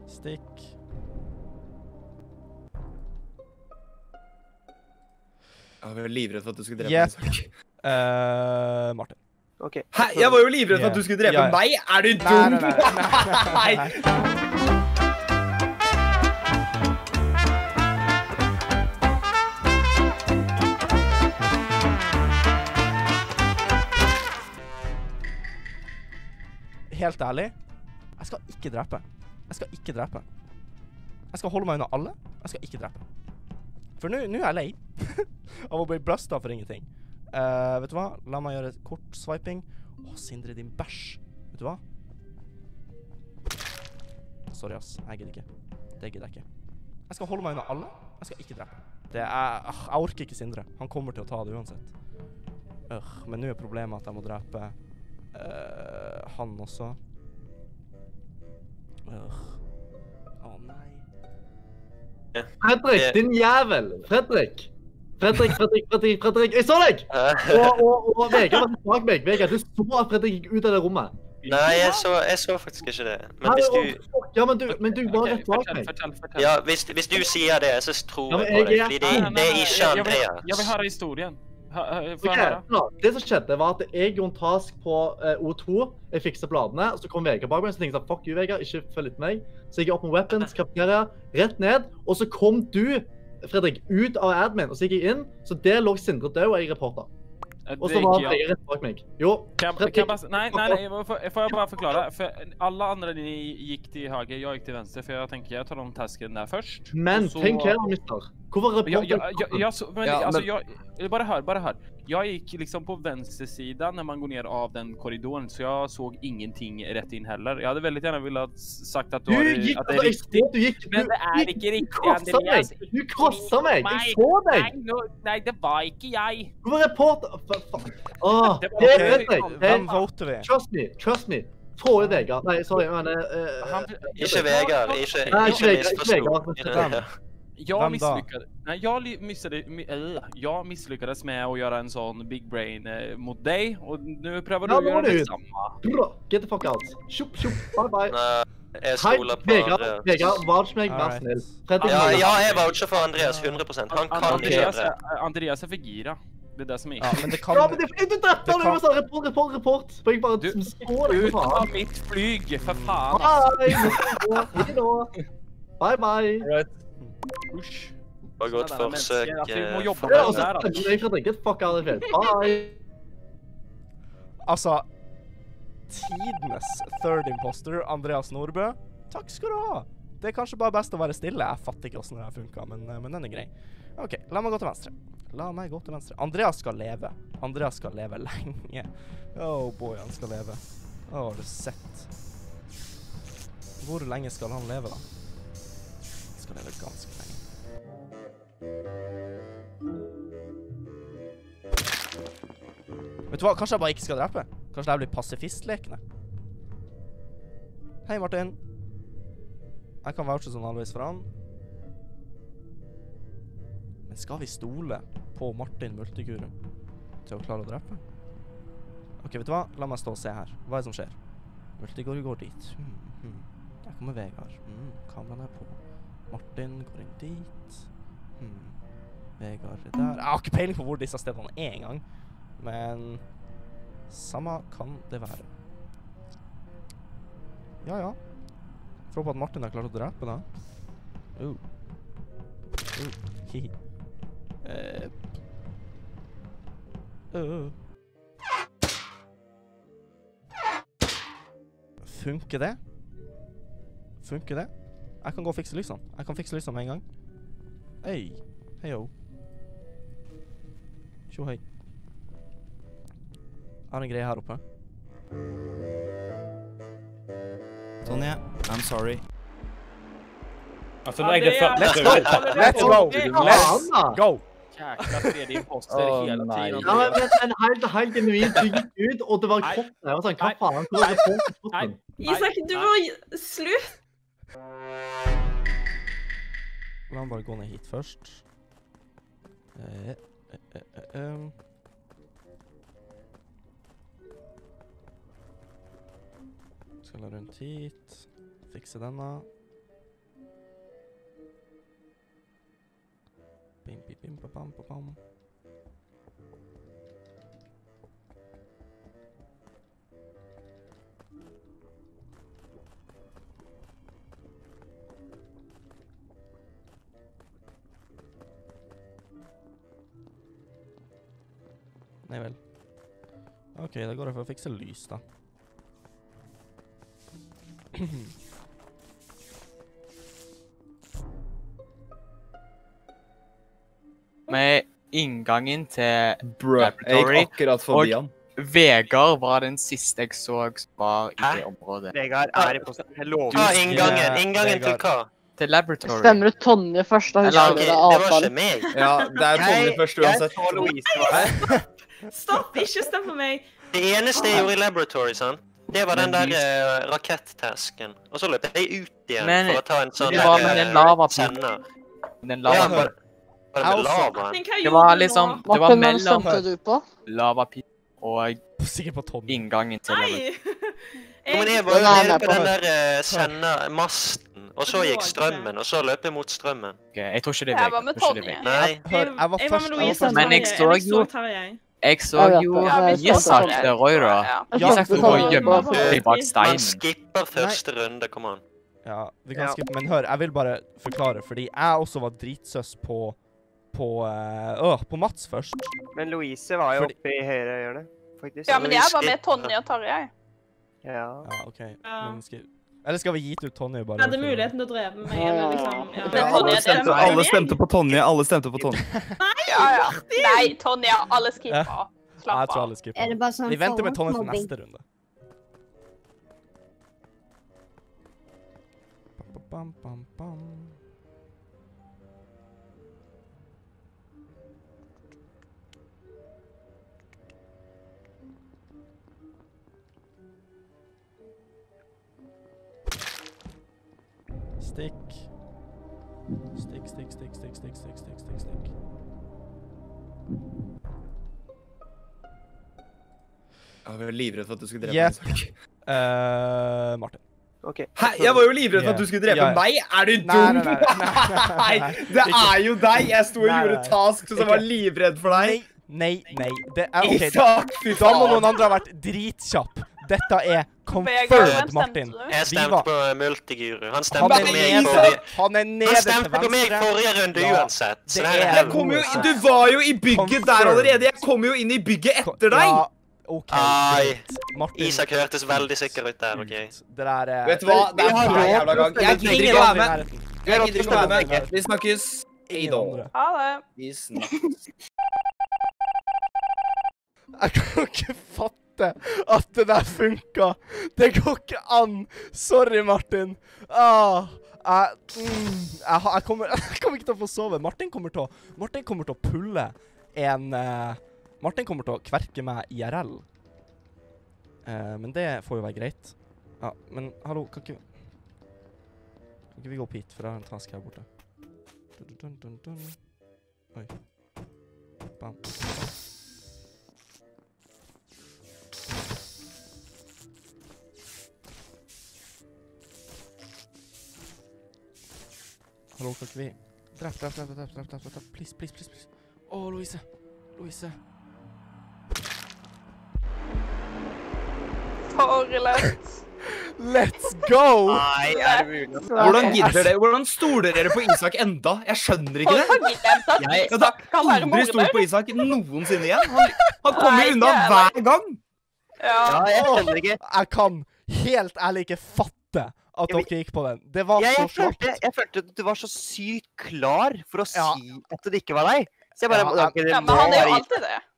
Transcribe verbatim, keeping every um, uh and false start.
Stikk. Jeg var livredd for at du skulle drepe Yep. meg. Uh, Martin. Ok. Hæ? Jeg var jo livredd for at du skulle drepe Ja, ja. meg! Er du Nei, dum? nei, nei, nei, nei. Helt ærlig, jeg skal ikke drepe. Jeg skal ikke drepe. Jeg skal holde meg unna alle. Jeg skal ikke drepe. For nå nå er jeg lei av å bli busta for ingenting. Uh, vet du hva? La meg gjøre kort swiping. Å, Sindre, din bæsj. Vet du hva? Sorry, ass. Jeg gidder ikke. Det gidder jeg ikke. Jeg skal holde meg unna alle. Jeg skal ikke drepe. Det er, uh, jeg orker ikke Sindre. Han kommer til å ta det uansett. Uh, men nå er problemet at jeg må drepe uh, han også. Uh. Å, nei. Fredrik, din jævel! Fredrik! Fredrik, Fredrik, Fredrik, Fredrik! Jeg så deg! Og, og, og Vegard var bak meg. Vegard, du så at Fredrik gikk ut av det rommet. Nei, jeg så, jeg så faktisk ikke det. Men hvis du... Ja, men du, men du var rett bak Fortell, meg. fortell, fortell. Ja, hvis, hvis du sier det, så tror Ja, men jeg på det. jeg er- Fordi det, Nei, nei, det er nei, ikke jeg- jeg vil- Andreas. Jeg vil høre historien. Hør, hør, få Ok, høre. nå, det som skjedde var at jeg gjorde en task på eh, O to, jeg fikset bladene, og så kom Vegard bak meg, så tenkte jeg sånn, fuck you Vegard, ikke følg etter meg. Så jeg gikk opp med weapons, kafeteria, rett ned, og så kom du, Fredrik, ut av admin, og så gikk jeg inn, så der lå Sindre død, og jeg reportet. Og så var Vegard rett bak meg. Jo, Kan, Fredrik, kan jag bara, nej, nej, nej, jag får, får jag bara förklara? För alla andra ni gick till höger, jag gick till vänster, för jag tänker jag tar de tasken där först. men och så- tenk her, mister. Hvorfor Jag, reporter jag, jag, jag, så, men, Ja, alltså, men- jag, eller bara hör, bara hör. Jag gick liksom på vänstersidan när man går ner av den korridoren, så jag såg ingenting rätt in heller. Jag hade väldigt gärna velat sagt att du, Du har, gikk, att det altså, är jeg riktigt. så du gikk, Men det er du- ikke du riktig, krosset Andreas. meg. Du krosset meg, jeg så deg. Nei, nå, nei, det var ikke jeg. Hvorfor reporter? Fa- fa- Åh, Det var- det Ok, er Fredrik. Hvem Hey, voter vi? Trust me, trust me. Få ut Vegard. Nei, sorry, jeg mener... eh, Han, Ikke Vegard, ikke, Nei, ikke ikke Vegard, misforstå. ikke Vegard. Ja. Jag Vem då? misslyckades. Nej, jag li- missade, mi, äh, jag misslyckades med att göra en sån big brain eh, mot dig och nu prövar du Ja, att nå göra må du ut. detsamma. Bra, get the fuck out. Tjup, tjup, bye bye. Nei, jeg Hei, stoler på Vegard, Andreas. Vegard, vouch meg, vær Alright. snill. Fredrik, Ja, Vegard. ja, jeg voucher for Andreas hundre prosent. Han kan ikke Andreas, gjøre det. är- Andreas är för gira. Det är det som är. Ja, men det kan... Ja, men det er fordi du drepte Det han, kan- du sa report, report, report. For jeg bare Du- så deg Ut for av faen. mitt flyg, för fan. alltså. Bye, hei då. Bye, bye. Usch. Det var godt Sådana forsøk. människor, att vi må eh, jobba Ja, med og det så där. alltså. stemmer jeg, Fredrik. Get the fuck out of here. Bye. Altså, tidenes third imposter, Andreas Nordbø. Takk skal du ha. Det er kanskje bare best å være stille. Jeg fatter ikke hvordan det her funker, men, men den er grei. Ok, la meg gå til venstre. La meg gå til venstre. Andreas skal leve. Andreas skal leve lenge. Oh boy, han skal leve. Åh, har du sett? Hvor lenge skal han leve da? Han skal leve ganske lenge. Vet du hva, kanskje jeg bare ikke skal drepe? Kanskje det blir pasifistlekende? Hei Martin. Jeg kan vouche sånn halvvis for han. Men skal vi stole på Martin Multiguru til å klare å drepe? Ok, vet du hva? La meg stå og se her. Hva er det som skjer? Multiguru går dit. Hmm, hmm. Der kommer Vegard. Hmm, kameraen er på. Martin går inn dit. Hmm. Vegard er der. Jeg har ikke peiling på hvor disse stedene er en gang. Men samme kan det være. Ja, ja. Får håpe at Martin har klart å drepe da. Uh. Uh. Hihi. Uh. Uh. Funker det? Funker det? Jeg kan gå og fikse lysene. Jeg kan fikse lysene med en gang. Hei. Hei jo. Tjo hei. Jeg har en greie her oppe. Tonje, I'm sorry. Alltså, nej, det är för... Let's go! Let's go! Let's go! Jäkla tredje imposter Åh, hela nej. tiden. Ja, men men en helt, helt genuint, du gikk ut, og det var Nei. kroppen der. Jeg var sånn, hva Nei. faen? Hvor er reporten? Nei. Isak, du må gi- slutt. La meg bare gå ned hit først. Eh, eh, eh, eh, um. Skal la rundt hit. Fikse denne. Bim, bim, bim, ba, bam, ba, bam. Nei vel. Ok, da går jeg for å fikse lys, da. Med inngangen til Bro, jeg Laboratory, gikk akkurat forbi og- han. Vegard var den siste jeg så som var i Hæ? det området. Vegard er i posten. Jeg lover. Hva er Du- inngangen? Ja, Inngangen til Vegard. hva? Til Laboratory. Stemmer du Tonje først, da Eller- husker Ok, du det det var ikke avtalen? meg. Ja, det er Tonje først Jeg uansett. så Louise var Stopp, ikke stem på meg. Det eneste jeg gjorde i Laboratory, sant? Det var den der uh, rakettasken. Og så løp jeg ut igjen Men- for å ta en sånn det var der, med den eh, lavapilen. sender. Den Ja, lava, var, var det Jeg med også. lava? Martin, hva det gjorde var du liksom, nå? det var Martin, hvem mellom stemte du på? lavapil og Sikkert på Tonje. inngangen til Laboratory. Nei! Jo, men jeg Jeg, var jo Nei, nede nei, på på- den der uh, sendermasten, og så gikk strømmen, og så løp jeg mot strømmen. Ok, jeg tror ikke det er Jeg var Vegard. med Jeg tror ikke det er Tonje. Vegard. Nei. Hør, jeg var jeg var først. med Jeg var Louise først. og Men jeg Tarjei. så Jeg jo- så Tarjei. Jeg så Jeg vet jo det. Ja, vi så Isak det. til Roy, da. Jeg Isak skjønte skulle gå og det. gjemme Bare- seg bak Man steinen. skipper første runde, kom an. Ja, vi kan Ja. skippe, men hør, jeg vil bare forklare, fordi jeg også var dritsøs på, på, uh, øh, på Mats først. Men Louise var jo Fordi- oppe i høyre hjørne, faktisk. Ja, men jeg var med Tonje og Tarjei. Ja. Ja, ok. Ja. Men skal, eller skal vi gi ut Tonje bare? Jeg hadde for- muligheten til å dreve med meg, eller liksom... Ja. Men Ja, Tonje, alle, det stemte, var alle meg. stemte på Tonje. Alle stemte på Tonje. Ja, ja. Nei, Tonje, alle skipper. Ja, jeg Slapp tror av. alle skipper. Er det bare sånn Vi venter med Tonje til forhåndsmobbing? neste runde. Bam, bam, bam. Stikk. Stikk, stikk, stikk, stikk, stikk, stikk, stikk, stikk, stikk. Jeg var livredd for at du skulle drepe Yep. meg. Eh, Martin. Ok. Hæ? Jeg var jo livredd for at du skulle drepe Ja, ja. meg! Er du Nei, dum? nei, nei, nei, nei, nei. Det er jo deg! Jeg sto og Nei, gjorde nei. tasks som Ikke. var livredd for Nei, deg. nei, nei. Det er, ok, da, Isak, fy da må faen! noen andre ha vært dritkjapp. Dette er Vegard, confirmed, hvem Martin. stemte du? Jeg Vi stemte var- på Multiguru. Han Han stemte er på meg nede, forrige, han er han nede til stemte på meg venstre. forrige runde Ja, uansett. Så det det her er- er Jeg kom jo, du var jo i bygget der allerede! Jeg kom jo inn i bygget etter deg! Ja, OK, Ai. greit. Martin. Isak hørtes veldig sikker ut der, OK? ut. Det der er... Vet du hva? Det er har hver råd jævla gang. Jeg gidder ikke å være med. Jeg gidder ikke å være med. Vi snakkes. Hei Ingen da. andre. Ha det. Vi snakkes. Jeg kan ikke fatte at det der funka. Det går ikke an. Sorry, Martin. Ah, jeg, mm, jeg, har- jeg, kommer, jeg kommer ikke til å få sove. Martin kommer til å, Martin kommer til å pulle en eh, Martin kommer til å kverke meg I R L. Eh, men det får jo være greit. Ja, men hallo, kan ikke Kan ikke vi gå opp hit, for jeg har en task her borte. Dun, dun, dun, dun. Oi. Bam. Hallo, kan ikke vi Drepp, drepp, drepp, drepp, drepp, drepp, drepp, please, please, please, please. Åh, Louise. Louise. For lett. Let's go! Nei, er det mulig? Hvordan gidder det? Hvordan stoler dere på Isak enda? Jeg skjønner ikke Folk det. har glemt at Jeg Isak kan har være aldri stolt morder. på Isak noensinne igjen. Han, han kommer Nei, unna ikke hver gang. Ja. Ja, jeg skjønner ikke. Jeg kan helt ærlig ikke fatte at Jeg vil- dere gikk på den. Det var Jeg, så jeg, følte, slått. jeg følte at du var så sykt klar for å Ja. si at det ikke var deg. Så jeg bare Ja, ok, det Ja, må men han er jo være- alltid det.